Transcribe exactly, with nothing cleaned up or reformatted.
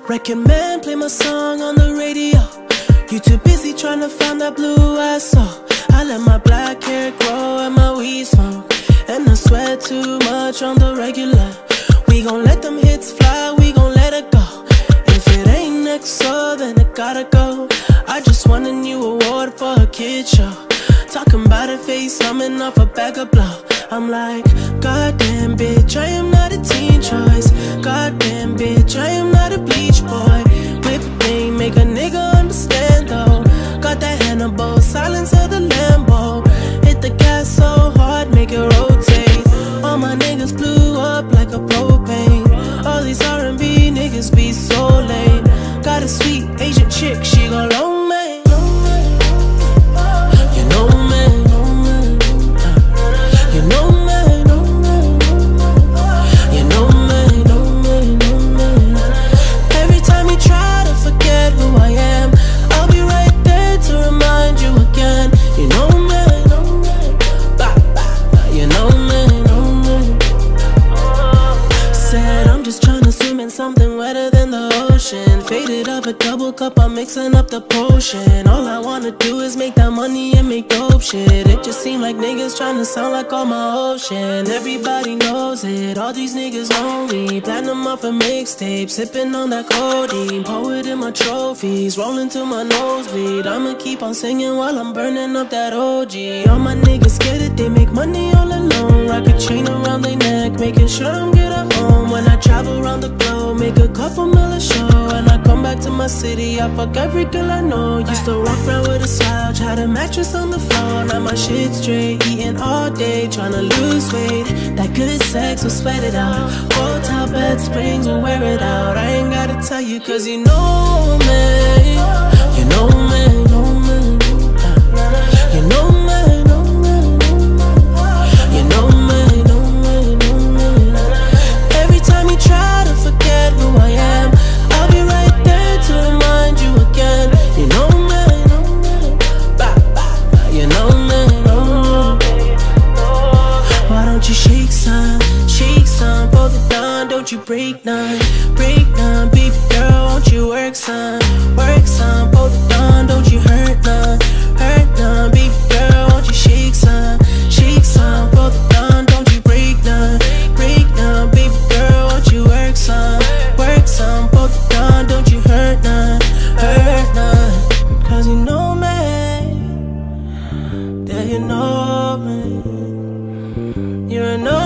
Record man, play my song on the radio. You too busy trying to find that blue I saw. I let my black hair grow and my weed smoke, and I sweat too much on the regular. We gon' let them hits fly, we gon' let it go. If it ain't next, so then it gotta go. I just won a new award for a kid show. Talking about a face, humming off a bag of blow. I'm like, goddamn bitch, I am not a teen choice. Goddamn bitch, I am not a bleach boy. Whip game, make a nigga understand though. Got that Hannibal, silence of the Lambo. Hit the gas so hard, make it rotate. All my niggas blew up like a propane. All these R and B niggas be so lame. Got a sweet Asian chick, she gon' loan me. You know me, you know me, you know me, know me, know me. Every time you try to forget who I am, I'll be right there to remind you again. You know me, know me, bah, bah. You know me, know me. Said I'm just tryna swim in something wetter than the ocean. Faded up a double cup, I'm mixing up the potion. All I wanna do is make that money and make dope shit. It just seem like niggas tryna sound like all my ocean. Everybody knows it, all these niggas know me. Platinum off a mixtape, sipping on that codeine. Poet in my trophies, rolling to my nosebleed. I'ma keep on singing while I'm burning up that O G. All my niggas scared that they make money all alone. Rock a chain around their neck, making sure I'm good at home. When I travel around the globe, make a couple mil a show. And I come back to my city, I fuck every girl I know. Used to walk around with a slouch, had a mattress on the floor. Now my shit straight, eating all day, tryna lose weight. That good sex will sweat it out. Hotel bed springs will wear it out. I ain't gotta tell you cause you know me. You know me, know me. You know me, know me. You know me, know me, know me. Every time you try to forget who I am, I'll be right there to remind you again. You know me, know me. Bah, bah. You know me, know me. Why don't you shake some, shake some for the dawn? Don't you break none, break none. Baby girl, won't you work some, work some for the dawn? Don't you hurt none, hurt none. Baby girl, won't you shake some, shake some for the dawn? Don't you break none, break none. Baby girl, won't you work some, work some for the dawn? Don't you hurt none, hurt none. Cause you know me, yeah, you know me. You know